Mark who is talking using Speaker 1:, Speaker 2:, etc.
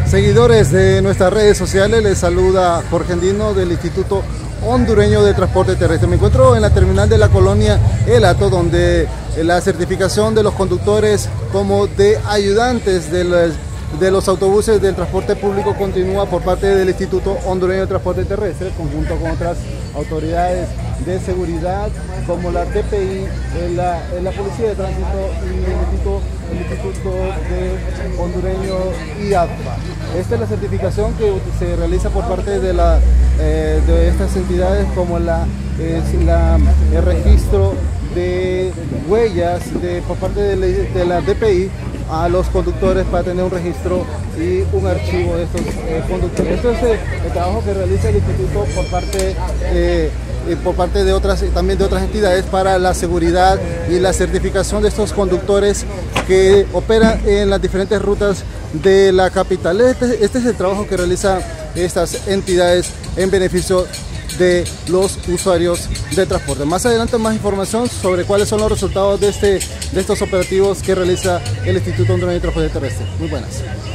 Speaker 1: Seguidores de nuestras redes sociales, les saluda Jorge Andino del Instituto Hondureño de Transporte Terrestre. Me encuentro en la terminal de la colonia El Hato, donde la certificación de los conductores como de ayudantes de los autobuses del transporte público continúa por parte del Instituto Hondureño de Transporte Terrestre, conjunto con otras autoridades de seguridad como la DPI, la Policía de Tránsito y el Instituto de Hondureño y ADPA. Esta es la certificación que se realiza por parte de estas entidades, como el registro de huellas por parte de la DPI a los conductores para tener un registro y un archivo de estos conductores. Esto es el trabajo que realiza el instituto por parte de otras, también de otras entidades, para la seguridad y la certificación de estos conductores que operan en las diferentes rutas de la capital. Este es el trabajo que realizan estas entidades en beneficio de los usuarios de transporte. Más adelante más información sobre cuáles son los resultados de estos operativos que realiza el Instituto Hondureño de Transporte Terrestre. Muy buenas.